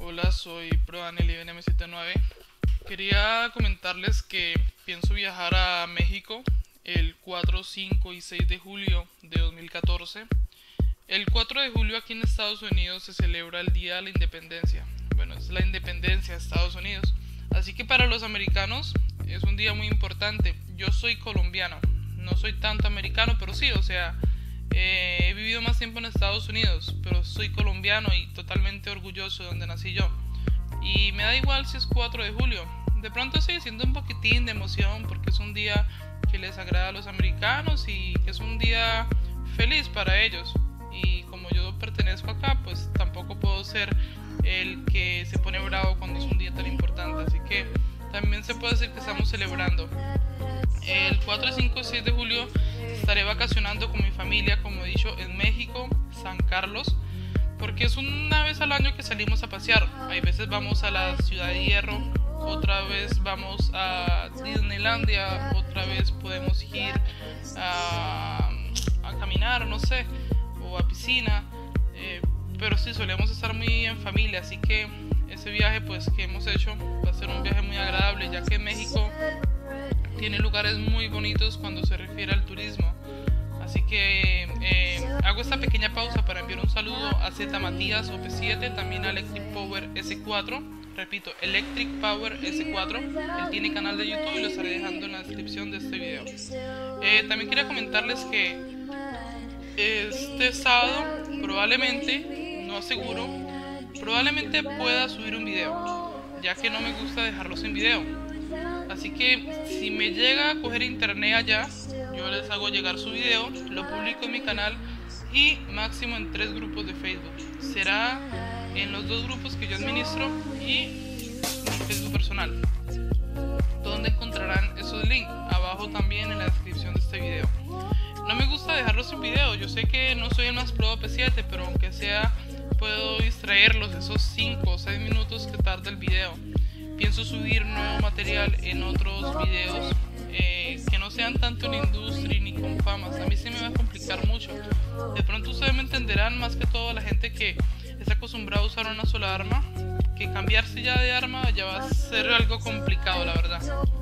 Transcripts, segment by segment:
Hola, soy ProDaniel IBNM79. Quería comentarles que pienso viajar a México el 4, 5 y 6 de julio de 2014. El 4 de julio aquí en Estados Unidos se celebra el Día de la Independencia. Bueno, es la independencia de Estados Unidos. Así que para los americanos es un día muy importante. Yo soy colombiano, no soy tanto americano, pero sí, he vivido más tiempo en Estados Unidos, pero soy colombiano y totalmente orgulloso de donde nací yo. Y me da igual si es 4 de julio. De pronto estoy siento un poquitín de emoción porque es un día que les agrada a los americanos y que es un día feliz para ellos. Y como yo pertenezco acá, pues tampoco puedo ser el que se pone bravo cuando es un día tan importante. Así que también se puede decir que estamos celebrando. El 4, 5 y 6 de julio estaré vacacionando con mi familia, como he dicho, en México, San Carlos, porque es una vez al año que salimos a pasear. Hay veces vamos a la Ciudad de Hierro, otra vez vamos a Disneylandia, otra vez podemos ir a caminar, no sé, o a piscina, pero sí solemos estar muy en familia, así que ese viaje pues que hemos hecho va a ser un viaje muy agradable, ya que México tiene lugares muy bonitos cuando se refiere al turismo. Así que hago esta pequeña pausa para enviar un saludo a Z Matías OP7, también a Electric Power S4. Repito, Electric Power S4. Él tiene canal de YouTube y lo estaré dejando en la descripción de este video. También quería comentarles que este sábado probablemente, no aseguro, probablemente pueda subir un video, ya que no me gusta dejarlo sin video. Así que si me llega a coger internet allá, yo les hago llegar su video, lo publico en mi canal y máximo en 3 grupos de Facebook. Será en los 2 grupos que yo administro y mi Facebook personal, donde encontrarán esos links abajo también en la descripción de este video. No me gusta dejarlos sin video, yo sé que no soy el más pro P7, pero aunque sea puedo distraerlos esos 5 o 6 minutos que tarda el video. Pienso subir nuevo material en otros videos que no sean tanto en industria ni con famas. A mí se me va a complicar mucho. De pronto ustedes me entenderán, más que todo la gente que está acostumbrada a usar una sola arma, que cambiarse ya de arma ya va a ser algo complicado, la verdad.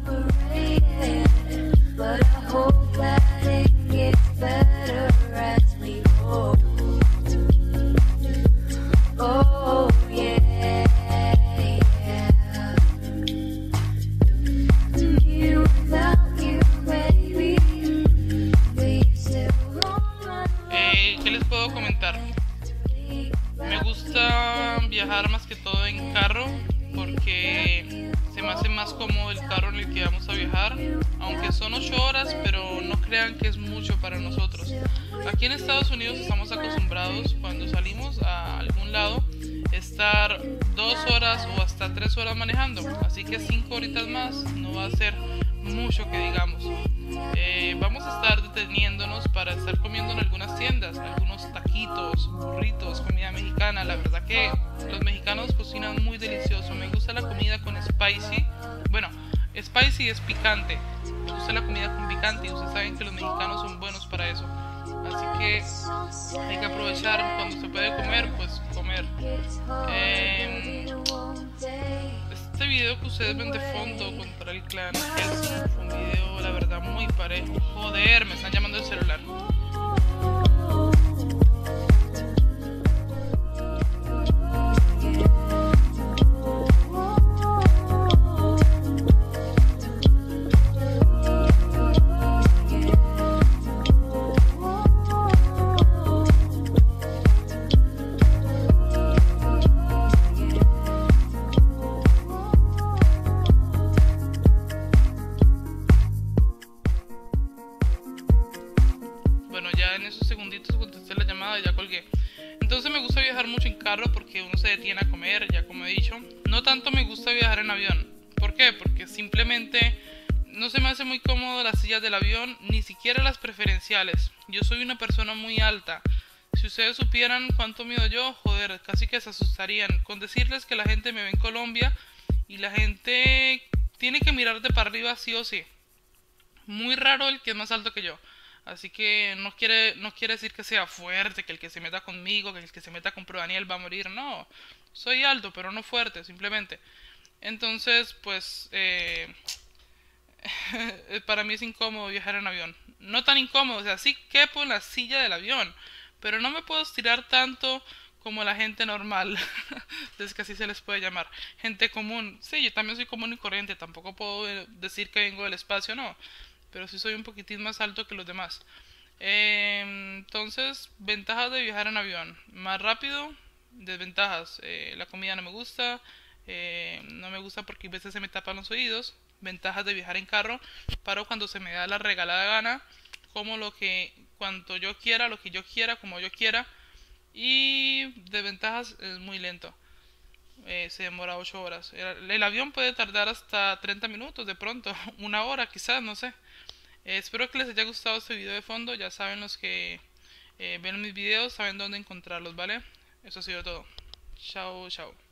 ¿Qué les puedo comentar? Me gusta viajar más que todo en carro porque se me hace más cómodo el carro en el que vamos a viajar, aunque son 8 horas, pero no crean que es mucho para nosotros. Aquí en Estados Unidos estamos acostumbrados cuando salimos a algún lado estar 2 horas o hasta 3 horas manejando, así que 5 horitas más no va a ser mucho que digamos. Vamos a estar deteniéndonos para estar comiendo en algunas tiendas, algunos taquitos, burritos, comida mexicana. La verdad que los mexicanos cocinan muy delicioso. Me gusta la comida con spicy. Bueno, spicy es picante. Me gusta la comida con picante y ustedes saben que los mexicanos son buenos para eso. Así que hay que aprovechar cuando se puede comer, pues comer. Este video que ustedes ven de fondo contra el clan Hellsing fue un video, la verdad, muy parejo. Joder, me están llamando el celular. Bueno, ya en esos segunditos contesté la llamada y ya colgué. Entonces me gusta viajar mucho en carro porque uno se detiene a comer, ya como he dicho. No tanto me gusta viajar en avión. ¿Por qué? Porque simplemente no se me hace muy cómodo las sillas del avión, ni siquiera las preferenciales. Yo soy una persona muy alta. Si ustedes supieran cuánto mido yo, joder, casi que se asustarían. Con decirles que la gente me ve en Colombia y la gente tiene que mirarte para arriba sí o sí. Muy raro el que es más alto que yo. Así que no quiere decir que sea fuerte, que el que se meta conmigo, que el que se meta con ProDaniel va a morir, no. Soy alto, pero no fuerte, simplemente. Entonces, pues, para mí es incómodo viajar en avión. No tan incómodo, o sea, sí quepo en la silla del avión, pero no me puedo estirar tanto como la gente normal. Es que así se les puede llamar. Gente común. Sí, yo también soy común y corriente. Tampoco puedo decir que vengo del espacio, no. Pero sí soy un poquitín más alto que los demás. Entonces, ventajas de viajar en avión. Más rápido, desventajas. La comida no me gusta. No me gusta porque a veces se me tapan los oídos. Ventajas de viajar en carro. Paro cuando se me da la regalada gana. Como lo que, cuanto yo quiera, lo que yo quiera, como yo quiera. Y desventajas es muy lento. Se demora 8 horas. El avión puede tardar hasta 30 minutos de pronto. Una hora quizás, no sé. Espero que les haya gustado este video de fondo. Ya saben los que ven mis videos, saben dónde encontrarlos, ¿vale? Eso ha sido todo. Chao, chao.